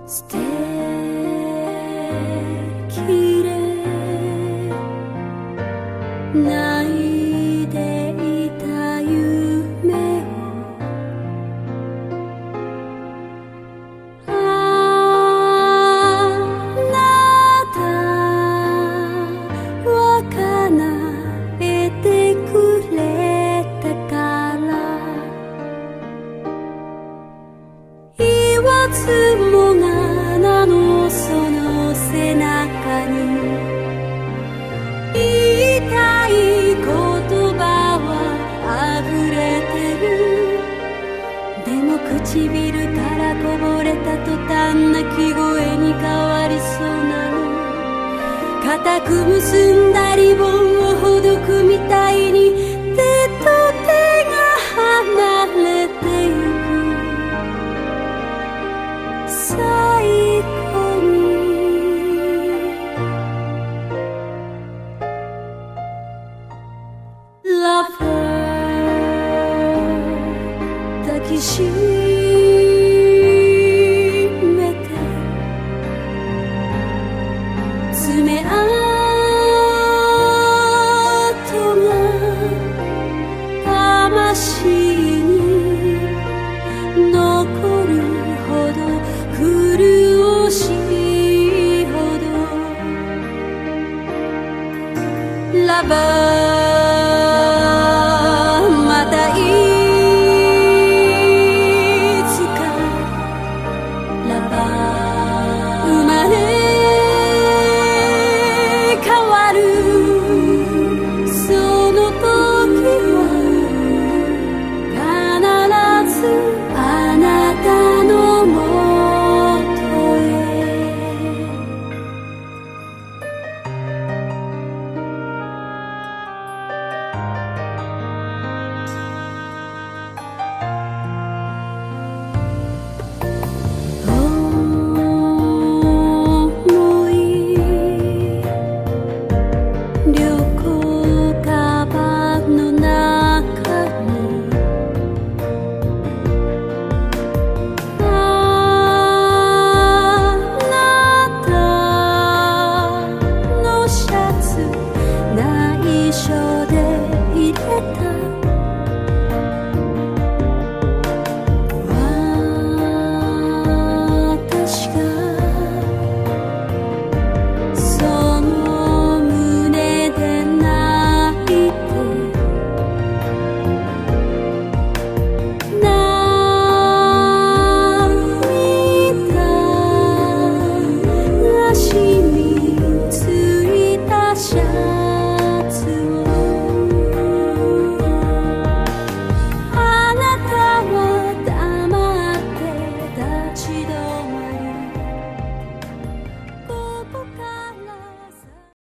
素敵で泣いていた夢をあなたは叶えてくれたから言わずもがなのその背中に言いたい言葉は溢れてる。でも唇からこぼれた途端泣き声に変わりそうなの。固く結んだリボンをほどくみたいに手と手が離れてゆく。最後にラファ抱きしめて爪痕が魂に残るほど苦しいほどラバー